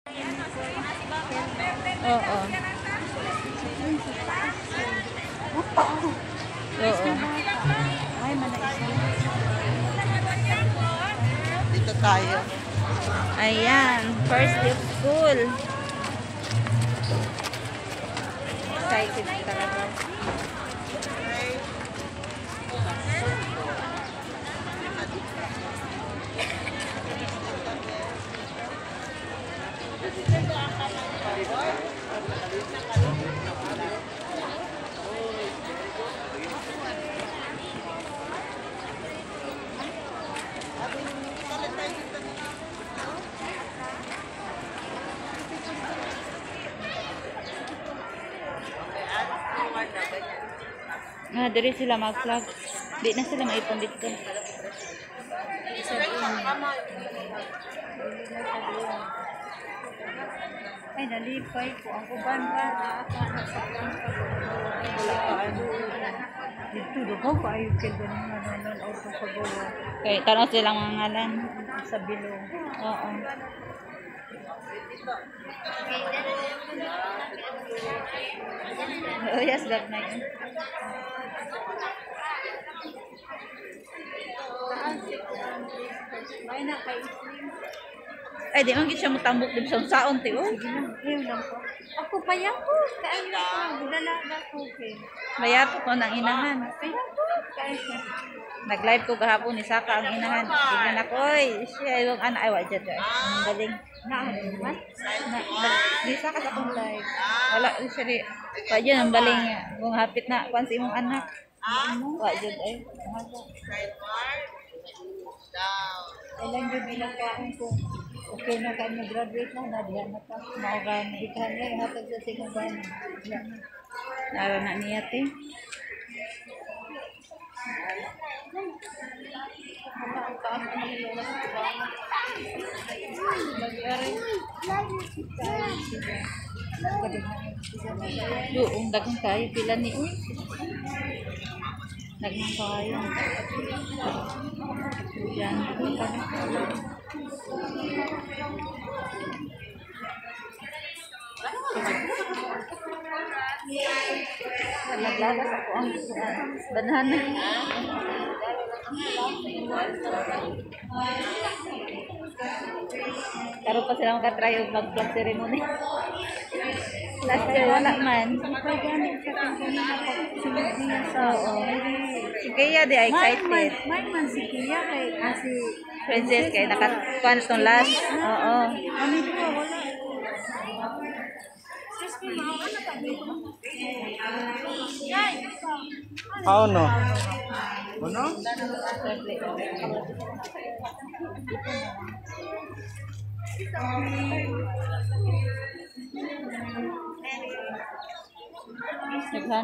Oo. Oo. Ay, manais. Dito tayo. Ayan, first day of school. Excited talaga. Diri sila mag-vlog. Di na sila maipon dito. Ay, nalipay ko. Ang uban ba? Dito, daw pa ayun kayo ganun nanon o sa pagawa Okay, tanaw silang mga ngalan. sa bilong. Oo. Oh, yes, love na yun. Ay, naka-islim. Ay, di man gid siya mutambok din sa saon ti oh. Sige lang, ayun lang po. Ako pa yan po. Kaya lang, dalaga ko. Bayato ko ng inahan. Kaya po. Kaya Nag-live ko kahapon ni Saka ang inahan. Tignan ako, oy. Siya yung anak ay wajad. Ang galing. na-ano Di Saka sa akong live. Wala siya di. Wajad ang galing niya. Kung hapit na kung sa imong anak. Wajad ay. Ilan yung bilang kain ko. Okay na kayo mag-graduate na, nadiyan na pa. Maugan, ikahan niya, hatag sa singaban. Nara na niya te. Ang taas na nilula sa trabaho. Lagi-ari. Doon, dagang kayo. Pila ni uy. Dagang kayo. Yan. Naglagas ako ang banana. Karoon pa sila makatry yung mag-vlog ceremony. Last year wala man. Oo. Si Kaya di excited. May man si Kia kay si Princess kay nakakuan itong last. Oo. ano ko wala. Ano? Ano? Naghan.